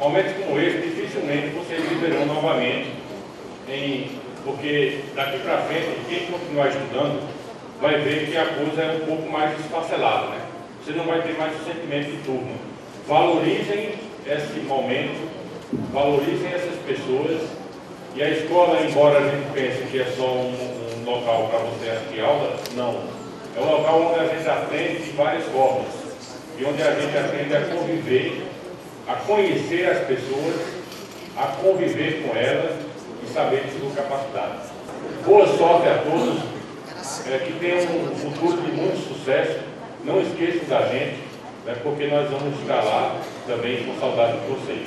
Momentos como esse, dificilmente vocês viverão novamente, porque daqui para frente, quem continuar estudando, vai ver que a coisa é um pouco mais esfacelada, né? Você não vai ter mais o sentimento de turma. Valorizem esse momento, valorizem essas pessoas, e a escola, embora a gente pense que é só um local para você assistir aula, não. É um local onde a gente aprende de várias formas, e onde a gente aprende a conviver, a conhecer as pessoas, a conviver com elas e saber de sua capacidade. Boa sorte a todos, que tenham um futuro de muito sucesso. Não esqueçam da gente, né, porque nós vamos estar lá também com saudade de vocês.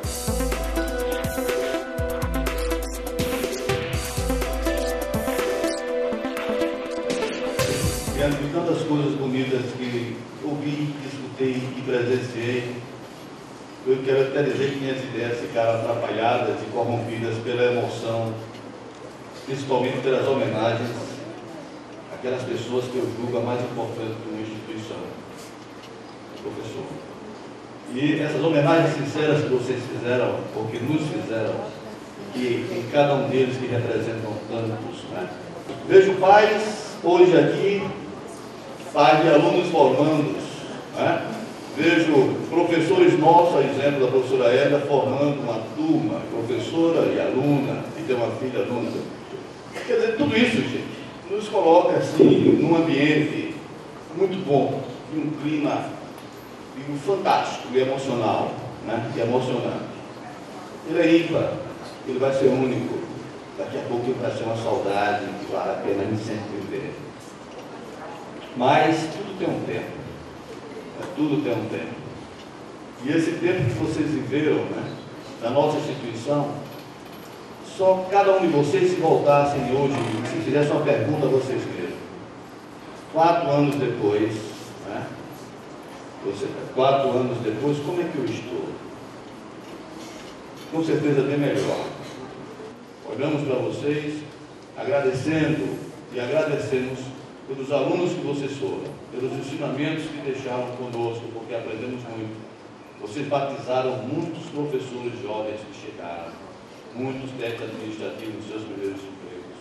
Diante de tantas coisas bonitas que ouvi, escutei e presenciei, eu quero até dizer que minhas ideias ficaram atrapalhadas e corrompidas pela emoção, principalmente pelas homenagens àquelas pessoas que eu julgo a mais importante de uma instituição, o professor. E essas homenagens sinceras que vocês fizeram, ou que nos fizeram, e em cada um deles que representam tantos, né? Vejo pais hoje aqui, pais de alunos formandos, né? Vejo professores nossos, a exemplo da professora Hélia, formando uma turma, professora e aluna, e tem uma filha aluna. Quer dizer, tudo isso, gente, nos coloca assim, num ambiente muito bom, em um clima fantástico e emocional, né? E emocionante. Ele é ímpar, ele vai ser único, daqui a pouco ele vai ser uma saudade que vale a pena a gente sempre viver. Mas tudo tem um tempo. Tudo tem um tempo. E esse tempo que vocês viveram, né, na nossa instituição, só cada um de vocês, se voltassem hoje, se fizessem uma pergunta a vocês mesmos, 4 anos depois, né, 4 anos depois, como é que eu estou? Com certeza bem melhor. Olhamos para vocês, agradecendo e agradecemos pelos alunos que vocês foram, pelos ensinamentos que deixaram conosco, porque aprendemos muito. Vocês batizaram muitos professores jovens que chegaram, muitos técnicos administrativos nos seus primeiros empregos.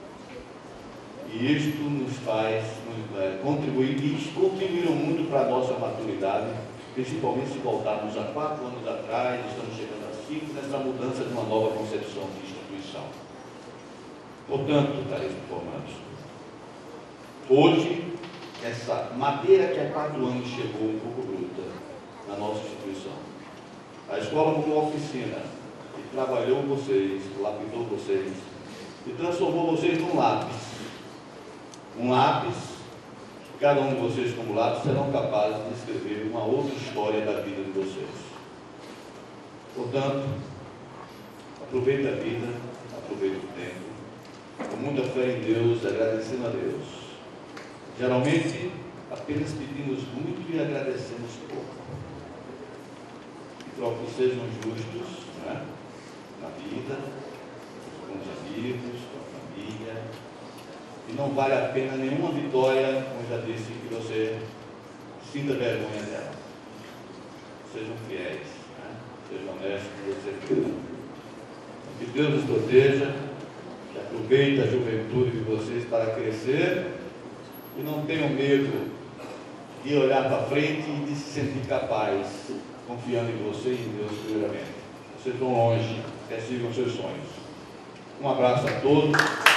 E isto nos faz contribuir, e contribuíram muito para a nossa maturidade, principalmente se voltarmos a 4 anos atrás, estamos chegando a 5, nessa mudança de uma nova concepção de instituição. Portanto, caríssimos formandos, hoje, essa madeira que há 4 anos chegou um pouco bruta na nossa instituição, a escola como uma oficina, que trabalhou vocês, lapidou vocês, e transformou vocês num lápis. Um lápis, cada um de vocês como lápis serão capazes de escrever uma outra história da vida de vocês. Portanto, aproveite a vida, aproveite o tempo, com muita fé em Deus, agradecendo a Deus. Geralmente, apenas pedimos muito e agradecemos pouco. E para que sejam justos, né, na vida, com os amigos, com a família. E não vale a pena nenhuma vitória, como já disse, que você sinta vergonha dela. Sejam fiéis, né? Sejam honestos com você mesmo. Que Deus nos proteja, que aproveite a juventude de vocês para crescer. E não tenham medo de olhar para frente e de se sentir capaz, confiando em você e em Deus primeiramente. Vocês vão longe, persigam seus sonhos. Um abraço a todos.